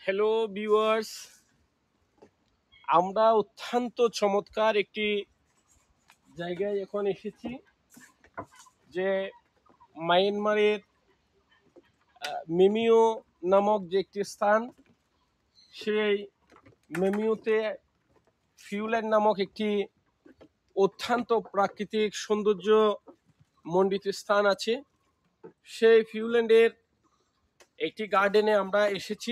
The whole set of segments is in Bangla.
হ্যালো ভিউয়ার্স, আমরা অত্যন্ত চমৎকার একটি জায়গায় এখন এসেছি, যে মায়ানমারের মেমিও নামক যে একটি স্থান, সেই মেমিওতে ফিউল্যান্ড নামক একটি অত্যন্ত প্রাকৃতিক সৌন্দর্য মণ্ডিত স্থান আছে। সেই ফিউল্যান্ডের একটি গার্ডেনে আমরা এসেছি।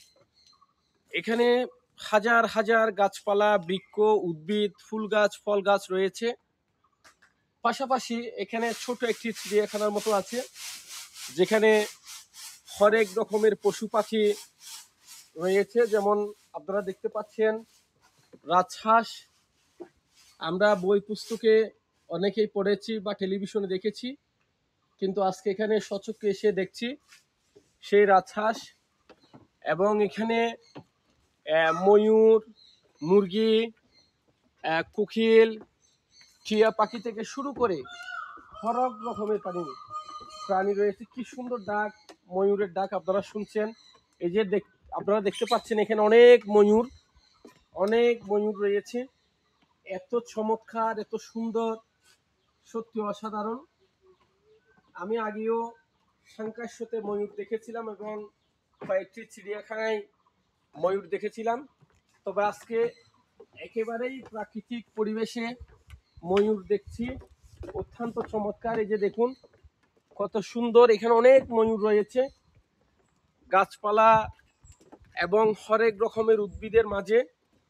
এখানে হাজার হাজার গাছপালা, বৃক্ষ, উদ্ভিদ, ফুল গাছ, ফল গাছ রয়েছে। পাশাপাশি এখানে ছোট একটি চিড়িয়াখানার মতো আছে, যেখানে হরেক রকমের পশু পাখি রয়েছে। যেমন আপনারা দেখতে পাচ্ছেন রাজহাঁস। আমরা বই পুস্তকে অনেকেই পড়েছি বা টেলিভিশনে দেখেছি, কিন্তু আজকে এখানে সচক্ষে এসে দেখছি সেই রাজহাঁস। এবং এখানে ময়ূর, মুরগি, কোকিল, টিয়া পাখি থেকে শুরু করে হরেক রকমের প্রাণী রয়েছে। কি সুন্দর ডাক, ময়ূরের ডাক আপনারা শুনছেন। এই যে আপনারা দেখতে পাচ্ছেন এখানে অনেক ময়ূর রয়েছে। এত চমৎকার, এত সুন্দর, সত্যি অসাধারণ। আমি আগেও সাংকাশ্যতে ময়ূর দেখেছিলাম এবং কয়েকটি চিড়িয়াখানায় ময়ূর দেখেছিলাম, তবে আজকে একেবারেই প্রাকৃতিক পরিবেশে ময়ূর দেখছি। অত্যন্ত চমৎকার। এই যে দেখুন কত সুন্দর, এখানে অনেক ময়ূর রয়েছে। গাছপালা এবং হরেক রকমের উদ্ভিদের মাঝে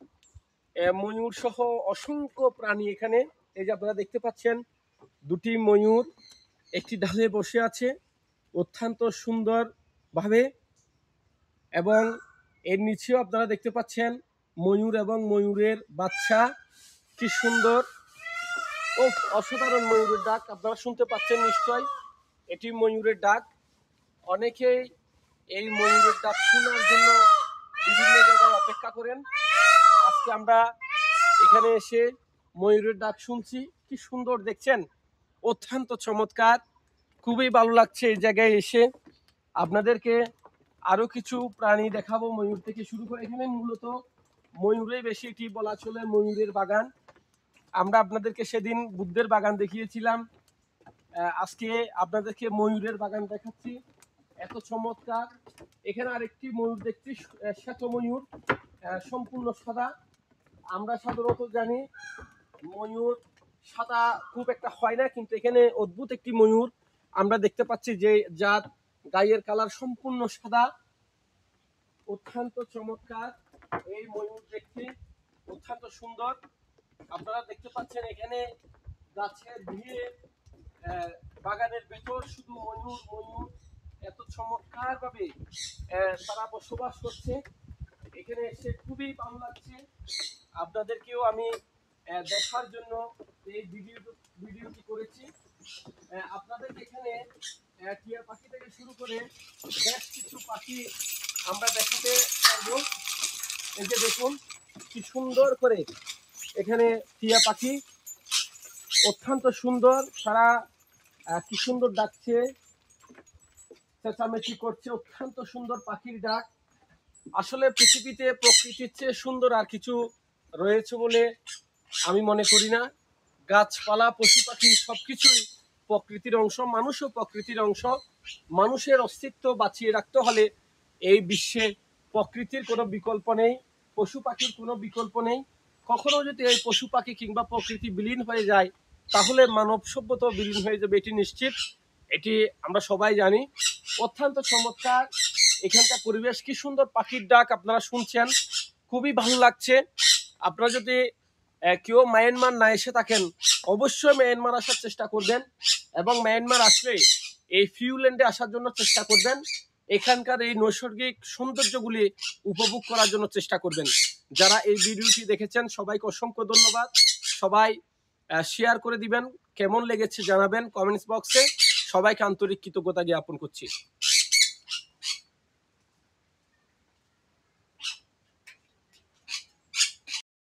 ময়ূর সহ অসংখ্য প্রাণী এখানে। এই যে আপনারা দেখতে পাচ্ছেন দুটি ময়ূর একটি ঢালে বসে আছে অত্যন্ত সুন্দর ভাবে, এবং এর নিচেও আপনারা দেখতে পাচ্ছেন ময়ূর এবং ময়ূরের বাচ্চা। কি সুন্দর ও অসাধারণ ময়ূরের ডাক আপনারা শুনতে পাচ্ছেন নিশ্চয়। এটি ময়ূরের ডাক। অনেকেই এই ময়ূরের ডাক শোনার জন্য বিভিন্ন জায়গায় অপেক্ষা করেন। আজকে আমরা এখানে এসে ময়ূরের ডাক শুনছি। কি সুন্দর দেখছেন, অত্যন্ত চমৎকার। খুবই ভালো লাগছে এই জায়গায় এসে। আপনাদেরকে আরো কিছু প্রাণী দেখাবো, ময়ূর থেকে শুরু করে। এখানে মূলত ময়ূরেই বেশি, এটি বলা চলে ময়ূরের বাগান। আমরা আপনাদেরকে সেদিন বুদ্ধের বাগান দেখিয়েছিলাম, আজকে আপনাদেরকে ময়ূরের বাগান দেখাচ্ছি। এত চমৎকার। এখানে আরেকটি ময়ূর দেখছি, শ্বেত ময়ূর, সম্পূর্ণ সাদা। আমরা সাধারণত জানি ময়ূর সাদা খুব একটা হয় না, কিন্তু এখানে অদ্ভুত একটি ময়ূর আমরা দেখতে পাচ্ছি, যে যার গায়ের কালার সম্পূর্ণ সাদা। অত্যন্ত চমৎকার এই ময়ূর দেখতে, অত্যন্ত সুন্দর। আপনারা দেখতে পাচ্ছেন এখানে গাছের ভিড়ে বাগানের ভেতর শুধু ময়ূর। এত চমৎকার ভাবে তারা বসবাস করছে। এখানে এসে খুবই ভালো লাগছে। আপনাদেরকেও আমি দেখার জন্য এই ভিডিওটি করেছি। আপনাদের এখানে টিয়া পাখি থেকে শুরু করে বেশ কিছু পাখি আমরা দেখাতে পারবো। এই যে দেখুন কি সুন্দর করে এখানে টিয়া পাখি, অত্যন্ত সুন্দর। তারা কি সুন্দর ডাকছে, চেঁচামেচি করছে। অত্যন্ত সুন্দর পাখির ডাক। আসলে পৃথিবীতে প্রকৃতির চেয়ে সুন্দর আর কিছু রয়েছে বলে আমি মনে করি না। গাছপালা, পশু পাখি সবকিছুই প্রকৃতির অংশ, মানুষও প্রকৃতির অংশ। মানুষের অস্তিত্ব বাঁচিয়ে রাখতে হলে এই বিশ্বে প্রকৃতির কোনো বিকল্প নেই, পশু পাখির কোনো বিকল্প নেই। কখনো যদি এই পশু পাখি কিংবা প্রকৃতি বিলীন হয়ে যায়, তাহলে মানব সভ্যতা বিলীন হয়ে যাবে, এটি নিশ্চিত। এটি আমরা সবাই জানি। অত্যন্ত চমৎকার এখানকার পরিবেশ। কি সুন্দর পাখির ডাক আপনারা শুনছেন, খুবই ভালো লাগছে। আপনারা যদি কেউ মায়ানমার না এসে থাকেন, অবশ্যই মায়ানমার আসার চেষ্টা করবেন, এবং মায়ানমার আসলে এই ফিউল্যান্ডে আসার জন্য চেষ্টা করবেন। এখানকার এই নৈসর্গিক সৌন্দর্যগুলি উপভোগ করার জন্য চেষ্টা করবেন। যারা এই ভিডিওটি দেখেছেন সবাইকে অসংখ্য ধন্যবাদ। সবাই শেয়ার করে দিবেন, কেমন লেগেছে জানাবেন কমেন্টস বক্সে। সবাইকে আন্তরিক কৃতজ্ঞতা জ্ঞাপন করছি।